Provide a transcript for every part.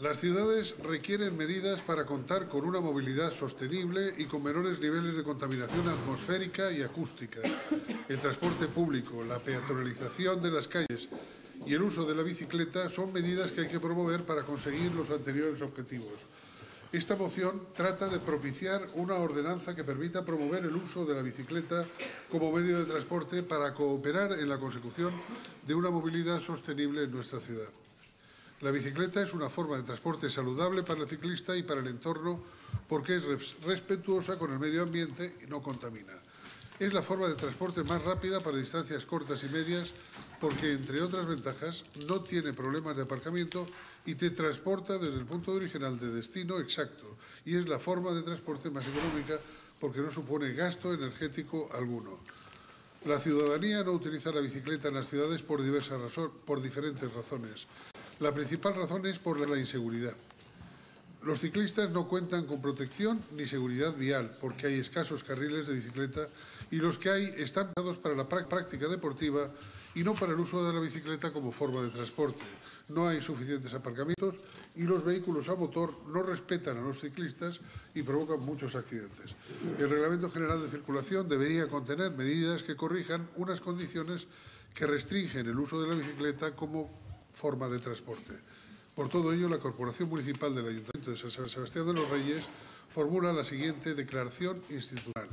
Las ciudades requieren medidas para contar con una movilidad sostenible y con menores niveles de contaminación atmosférica y acústica. El transporte público, la peatonalización de las calles y el uso de la bicicleta son medidas que hay que promover para conseguir los anteriores objetivos. Esta moción trata de propiciar una ordenanza que permita promover el uso de la bicicleta como medio de transporte para cooperar en la consecución de una movilidad sostenible en nuestra ciudad. La bicicleta es una forma de transporte saludable para el ciclista y para el entorno porque es respetuosa con el medio ambiente y no contamina. Es la forma de transporte más rápida para distancias cortas y medias porque, entre otras ventajas, no tiene problemas de aparcamiento y te transporta desde el punto original de destino exacto. Y es la forma de transporte más económica porque no supone gasto energético alguno. La ciudadanía no utiliza la bicicleta en las ciudades por diferentes razones. La principal razón es por la inseguridad. Los ciclistas no cuentan con protección ni seguridad vial porque hay escasos carriles de bicicleta y los que hay están pensados para la práctica deportiva y no para el uso de la bicicleta como forma de transporte. No hay suficientes aparcamientos y los vehículos a motor no respetan a los ciclistas y provocan muchos accidentes. El Reglamento General de Circulación debería contener medidas que corrijan unas condiciones que restringen el uso de la bicicleta como forma de transporte. Por todo ello, la Corporación Municipal del Ayuntamiento de San Sebastián de los Reyes formula la siguiente declaración institucional.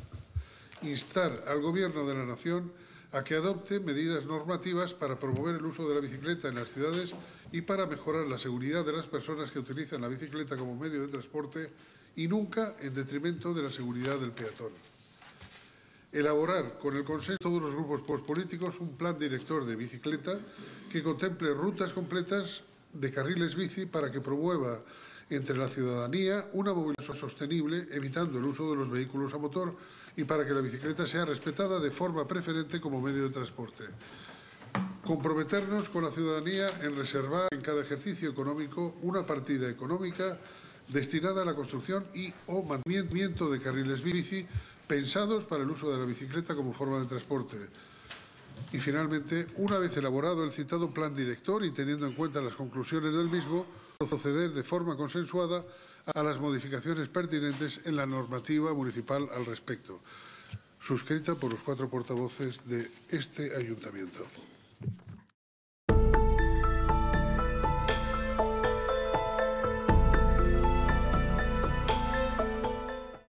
Instar al Gobierno de la Nación a que adopte medidas normativas para promover el uso de la bicicleta en las ciudades y para mejorar la seguridad de las personas que utilizan la bicicleta como medio de transporte y nunca en detrimento de la seguridad del peatón. Elaborar, con el consenso de todos los grupos políticos, un plan director de bicicleta que contemple rutas completas de carriles bici para que promueva entre la ciudadanía una movilidad sostenible, evitando el uso de los vehículos a motor y para que la bicicleta sea respetada de forma preferente como medio de transporte. Comprometernos con la ciudadanía en reservar en cada ejercicio económico una partida económica destinada a la construcción y o mantenimiento de carriles bici pensados para el uso de la bicicleta como forma de transporte. Y finalmente, una vez elaborado el citado plan director y teniendo en cuenta las conclusiones del mismo, proceder de forma consensuada a las modificaciones pertinentes en la normativa municipal al respecto, suscrita por los 4 portavoces de este ayuntamiento.